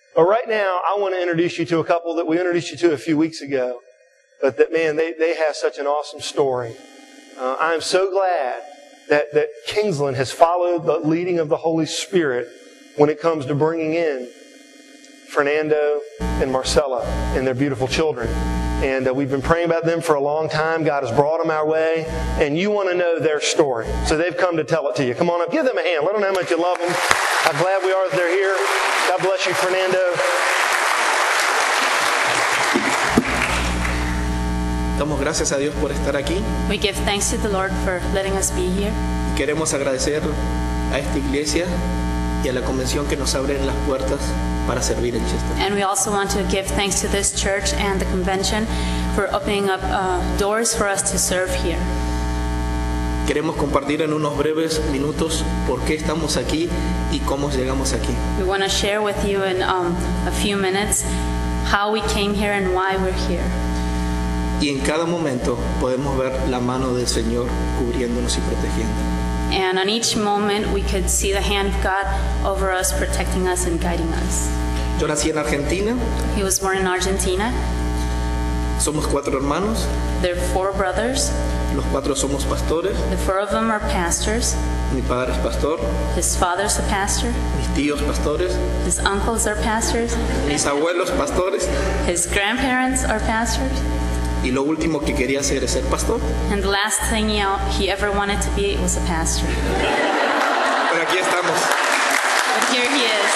But right now, I want to introduce you to a couple that we introduced you to a few weeks ago. But that, man, they have such an awesome story. I'm so glad that Kingsland has followed the leading of the Holy Spirit when it comes to bringing in Fernando and Marcella and their beautiful children. And we've been praying about them for a long time. God has brought them our way. And you want to know their story. So they've come to tell it to you. Come on up. Give them a hand. Let them know how much you love them. How glad we are that they're here. God bless you, Fernando. Damos gracias a Dios por estar aquí. We give thanks to the Lord for letting us be here. Queremos agradecer a esta iglesia y a la convención que nos abren las puertas para servir en Chester. And we also want to give thanks to this church and the convention for opening up doors for us to serve here. Queremos compartir en unos breves minutos por qué estamos aquí y cómo llegamos aquí. We want to share with you in a few minutes how we came here and why we're here. Y en cada momento podemos ver la mano del Señor cubriéndonos y protegiendo. And on each moment we could see the hand of God over us, protecting us and guiding us. Yo nací en Argentina. He was born in Argentina. Somos 4 hermanos. There are 4 brothers. Los 4 somos pastores. The 4 of them are pastors. Mi padre es pastor. His father's a pastor. Mis tíos pastores. His uncles are pastors. Mis abuelos pastores. His grandparents are pastors. Y lo último que quería hacer es ser pastor. And the last thing he ever wanted to be was a pastor. Pero aquí estamos. But here he is.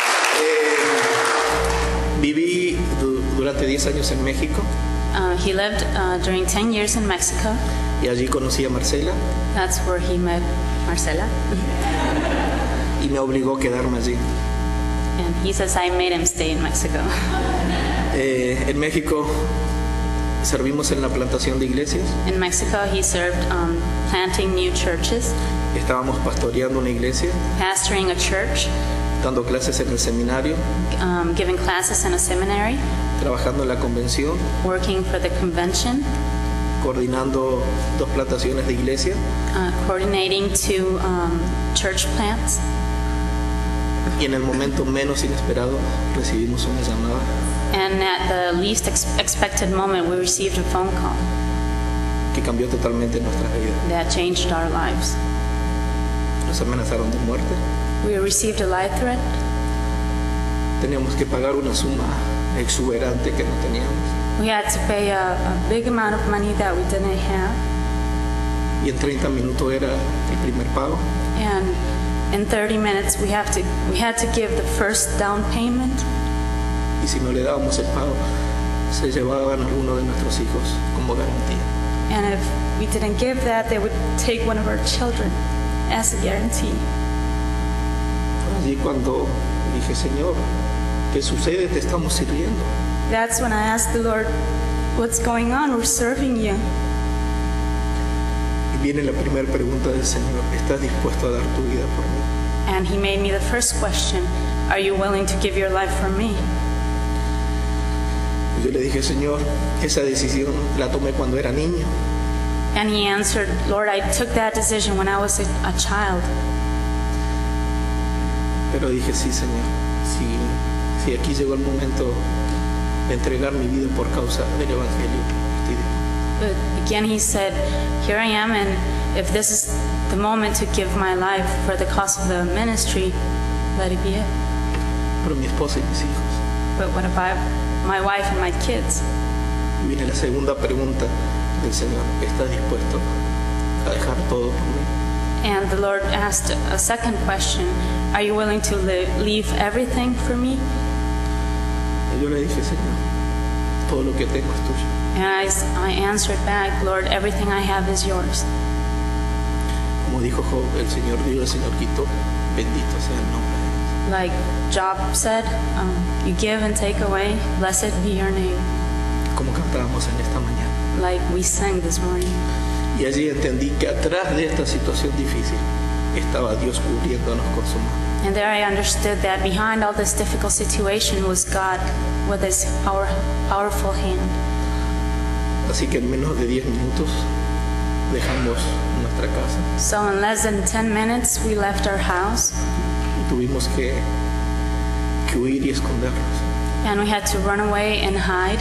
Viví durante 10 años en México. He lived during 10 years in Mexico. Y allí conocí a Marcela. That's where he met Marcela. Y me obligó a quedarme allí. And he says I made him stay in Mexico. En México servimos en la plantación de iglesias. In Mexico he served planting new churches. Estábamos pastoreando una iglesia. Pastoring a church. Dando clases en el seminario. Giving classes in a seminary. Trabajando en la convención. Working for the convention. Coordinando 2 plantaciones de iglesia. Coordinating 2 church plants. Y en el momento menos inesperado recibimos una llamada. And at the least expected moment we received a phone call. Que cambió totalmente nuestras vidas. That changed our lives. Nos amenazaron de muerte. We received a life threat. Teníamos que pagar una suma exuberante que no teníamos. We had to pay a big amount of money that we didn't have. Y en 30 minutos era el primer pago. And in 30 minutes we had to give the first down payment. Y si no le dábamos el pago, se llevaban algunos de nuestros hijos como garantía. And if we didn't give that, they would take one of our children as a guarantee. Allí cuando dije, Señor, ¿qué sucede? Te estamos sirviendo. That's when I asked the Lord, what's going on? We're serving you. Y viene la primera pregunta del Señor, ¿estás dispuesto a dar tu vida por mí? And he made me the first question, are you willing to give your life for me? Yo le dije, Señor, esa decisión la tomé cuando era niño. And he answered, Lord, I took that decision when I was a child. Pero dije, sí, Señor, si aquí llegó el momento de entregar mi vida por causa del Evangelio. But again he said, here I am, and if this is the moment to give my life for the cause of the ministry, let it be it. Pero mi esposa y mis hijos. But what about my wife and my kids? Y viene la segunda pregunta del Señor, ¿estás dispuesto a dejar todo por mí? And the Lord asked a second question, are you willing to leave everything for me? Y yo le dije, Señor, todo lo que tengo es tuyo. And I answered back, Lord, everything I have is yours. Como dijo Job, el Señor dio, el Señor quitó, bendito sea el nombre de Dios. Like Job said, you give and take away, blessed be your name. Como cantábamos en esta mañana. Like we sang this morning. Y allí entendí que atrás de esta situación difícil estaba Dios cubriéndonos con su mano. And there I understood that behind all this difficult situation was God with his powerful hand. Así que en menos de 10 minutos dejamos nuestra casa. So in less than 10 minutes we left our house. Y tuvimos que que huir y escondernos. and we had to run away and hide.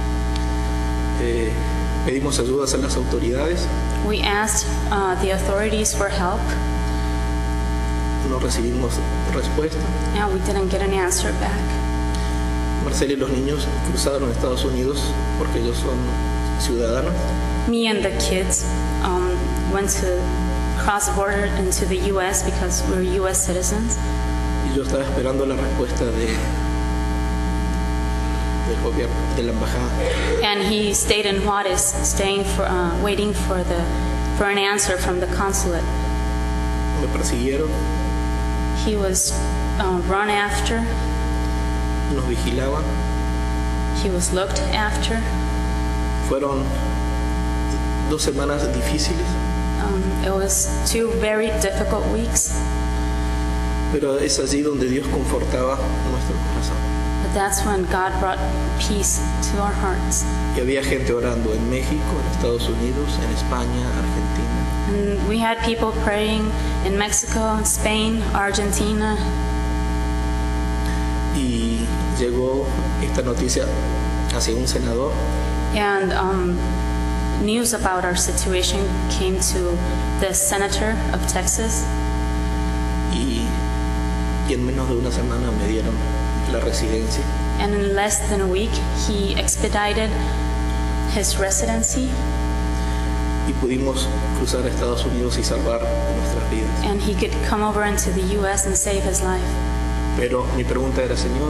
Pedimos ayudas a las autoridades, We asked the authorities for help, no recibimos respuesta. and we didn't get an answer back. Marcela y los niños cruzaron a Estados Unidos porque ellos son ciudadanos. Me and the kids went to cross the border into the U.S. because we're U.S. citizens, Y yo estaba esperando la respuesta del gobierno, de la embajada. and he stayed in Juarez, waiting for an answer from the consulate. Me persiguieron, He was run after. nos vigilaban. He was looked after. Fueron 2 semanas difíciles, It was 2 very difficult weeks, pero es allí donde Dios confortaba nuestro corazón. but that's when God brought peace to our hearts. Y había gente orando en México, en Estados Unidos, en España, Argentina. And we had people praying in Mexico, Spain, Argentina, Y llegó esta noticia hacia un senador and news about our situation came to the senator of Texas, y en menos de una semana me dieron la residencia. and in less than a week he expedited his residency, Y pudimos cruzar a Estados Unidos y salvar nuestras vidas. and he could come over into the U.S. and save his life. Pero mi pregunta era, Señor,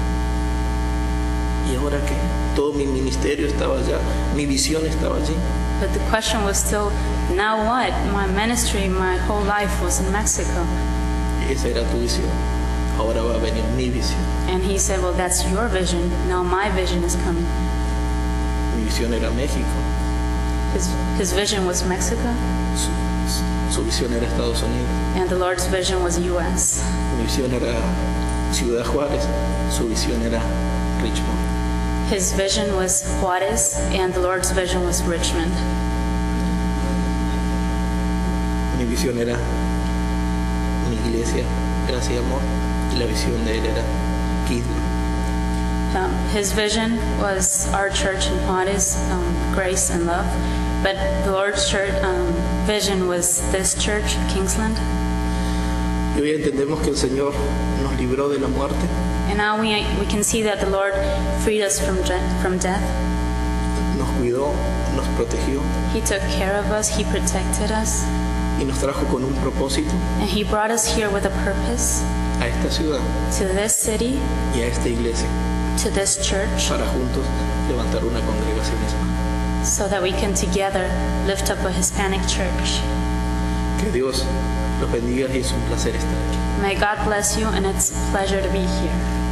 ¿y ahora qué? Todo mi ministerio estaba allá, mi visión estaba allí. But the question was still, now what? My ministry, my whole life was in Mexico. Esa era tu visión. Ahora va a venir mi visión. And he said, well, that's your vision. Now my vision is coming. Mi visión era México. His vision was Mexico, Su visión era Estados Unidos. and the Lord's vision was U.S. Mi visión era Ciudad Juárez. Su visión era Richmond. His vision was Juarez, and the Lord's vision was Richmond. Mi visión era mi iglesia, Gracia y Amor. Y la visión de él era Kingsland. His vision was our church in Juarez, Grace and Love. But the Lord's church vision was this church, Kingsland. Y hoy entendemos que el Señor nos libró de la muerte, And now we can see that the Lord freed us from death. nos cuidó, nos protegió He took care of us, He protected us, y nos trajo con un propósito and He brought us here with a purpose, a esta ciudad to this city, y a esta iglesia to this church, para juntos levantar una congregación hispana. so that we can together lift up a Hispanic church. Que Dios los bendiga y es un placer estar aquí. May God bless you, and it's a pleasure to be here.